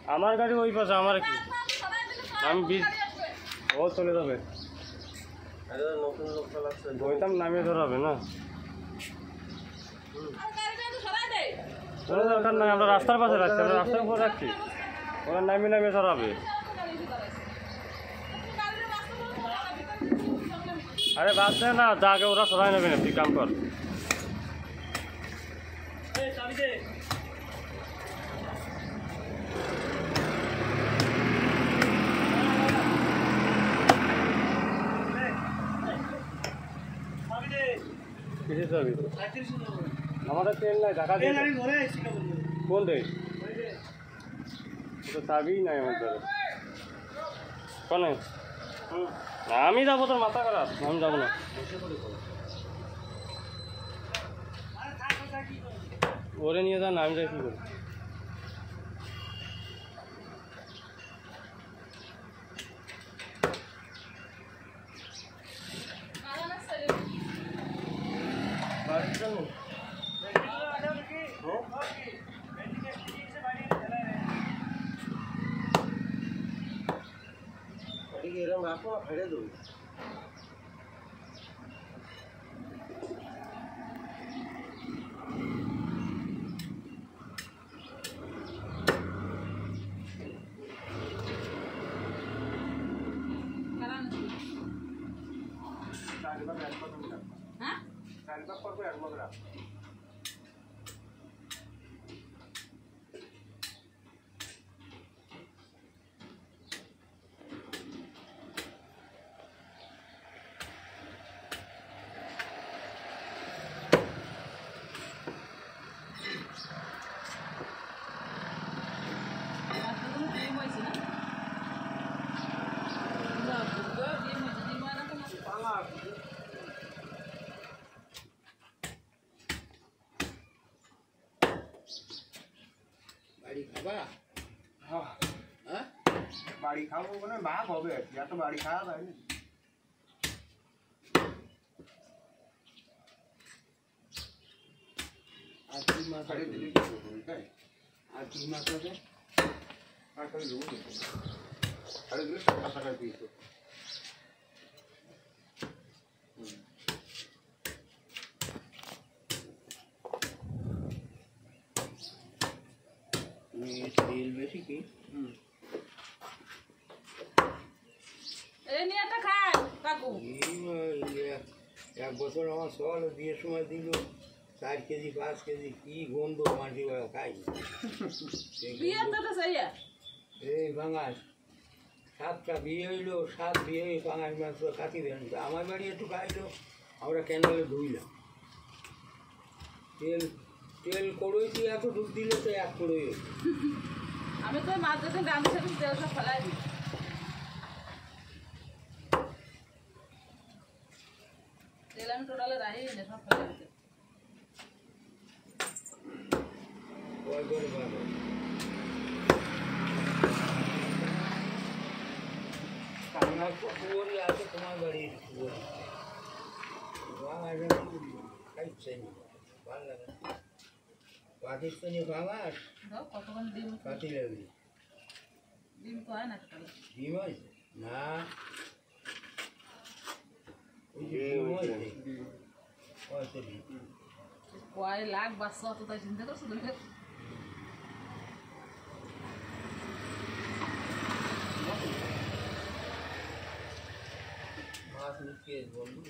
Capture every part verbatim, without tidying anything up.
আমার গাড়ি ওই পাশে, আমার কি আমি বীজ ও চলে যাবে। নতুন লোক চালাচ্ছে, বইতাম নামিয়ে ধরাবে না, কোনো দরকার নাই। আমরা রাস্তার পাশে রাখছি, আমরা রাস্তার উপর রাখছি, ওরা নামিয়ে নামিয়ে ধরাবে। আরে বাদ দে না, যা আগে ওরা সরাই নেবে না, তুই কাম কর। কিসের চাবি? আমাদের ট্রেন নাই, ঢাকা কোন ট্রেন? তো চাবি নাই আমাদের কোনে। আমি যাবো, তোর মাথা খারাপ, আমি যাবো না। ওরে নিয়ে যান, আমি যাই কি করি। এরকম রাখো, ফেলে দেবো। হ্যাঁ বাড়ি খাবা? হ্যাঁ বাড়ি খাবো মানে ভাগ হবে আর কি, এত বাড়ি খাওয়া যায় না। আর কি মাছ দিলে আর কি মাছ আছে? আর করে দেবো, আরে দিলে টাকা টাকা দিয়েছো। তেল বেশি কি? এক বছর আমার সল বিয়ের সময় দিল চার কেজি পাঁচ কেজি, কি গন্ধ মাটি খাই। এই বাঙাল সাতটা বিয়ে হইলো, সাত বিয়ে হয়ে বাঙাল মাছ কাটি দেন। আমার বাড়ি একটু খাইলো, আমরা ক্যান্ডেলে ধুইলাম। তেল তেল কড়ইছি, এত দুধ দিলে তো এক কড়ই। আমি তো মাছ যখন রান্না সেদিন তেল সব ফেলাই দিই। তেল আমি টোটালে রাখি না, সব ফেলাই দিই। আছে তোমার বাড়ি খাইছে ভালো লাগে। পাকিস্তানি বাঙাল কতক্ষণ ডিম কাটি লাগবে, ডিম তো হয় না, ডিম হয়েছে না? ডিম হয়েছে, কয় লাখ বাচ্চা অত তাই চিন্তা করছো তুমি? মাছ লুকিয়ে বন্ধু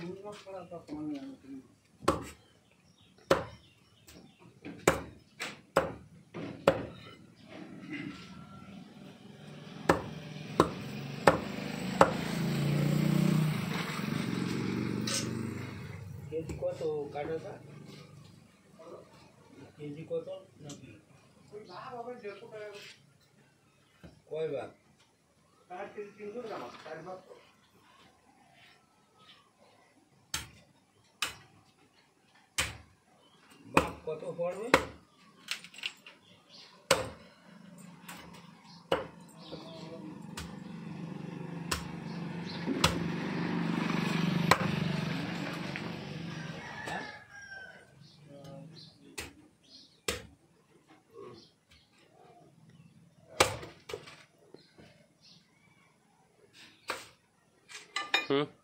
কেজি কত কাটাটা? কেজি কত নাকি কয় ভাগ? বাঘ কত পড়বে? হুম